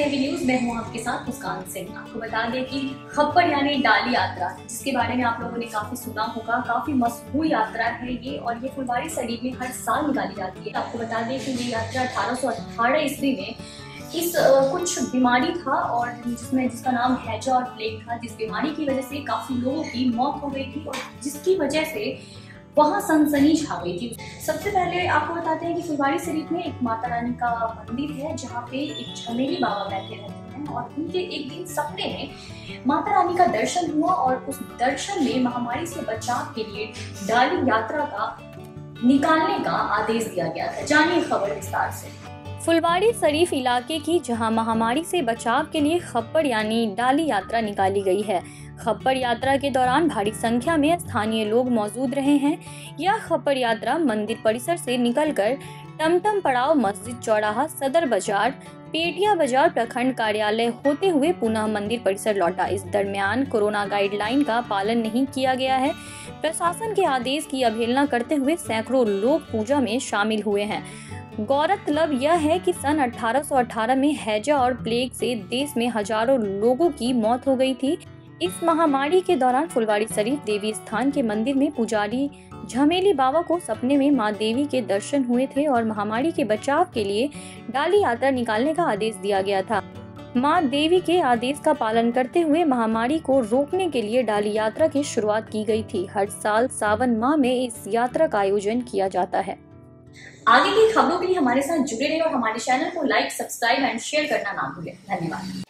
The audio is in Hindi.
टीवी न्यूज में हूँ आपके साथ मुस्कान सिंह। आपको बता दें कि खप्पर यानी डाली यात्रा, जिसके बारे में आप लोगों ने काफी सुना होगा, काफी मशहूर यात्रा है ये, और ये फुलवारी शरीफ में हर साल निकाली जाती है। आपको बता दें कि ये यात्रा 1818 ईस्वी में कुछ बीमारी था और जिसका नाम हैजा और प्लेग था, जिस बीमारी की वजह से काफी लोगों की मौत हो गई थी और जिसकी वजह से वहाँ सनसनी छा गई थी। सबसे पहले आपको बताते हैं कि फुलवारी शरीफ में एक माता रानी का मंदिर है, जहाँ पे एक झमेली बाबा बैठे रहते हैं और उनके एक दिन सपने में माता रानी का दर्शन हुआ और उस दर्शन में महामारी से बचाव के लिए डाली यात्रा का निकालने का आदेश दिया गया था। जानिए खबर विस्तार से। फुलवारी शरीफ इलाके की जहां महामारी से बचाव के लिए खप्पर यानी डाली यात्रा निकाली गई है। खप्पर यात्रा के दौरान भारी संख्या में स्थानीय लोग मौजूद रहे हैं। यह खप्पर यात्रा मंदिर परिसर से निकलकर टमटम पड़ाव, मस्जिद चौराहा, सदर बाजार, पेटिया बाजार, प्रखंड कार्यालय होते हुए पुनः मंदिर परिसर लौटा। इस दरमियान कोरोना गाइडलाइन का पालन नहीं किया गया है। प्रशासन के आदेश की अवहेलना करते हुए सैकड़ों लोग पूजा में शामिल हुए हैं। गौरतलब यह है कि सन 1818 में हैजा और प्लेग से देश में हजारों लोगों की मौत हो गई थी। इस महामारी के दौरान फुलवारी शरीफ देवी स्थान के मंदिर में पुजारी झमेली बाबा को सपने में मां देवी के दर्शन हुए थे और महामारी के बचाव के लिए डाली यात्रा निकालने का आदेश दिया गया था। मां देवी के आदेश का पालन करते हुए महामारी को रोकने के लिए डाली यात्रा की शुरुआत की गई थी। हर साल सावन माह में इस यात्रा का आयोजन किया जाता है। आगे की खबरों के लिए हमारे साथ जुड़े रहे और हमारे चैनल को लाइक, सब्सक्राइब एंड शेयर करना ना भूलें। धन्यवाद।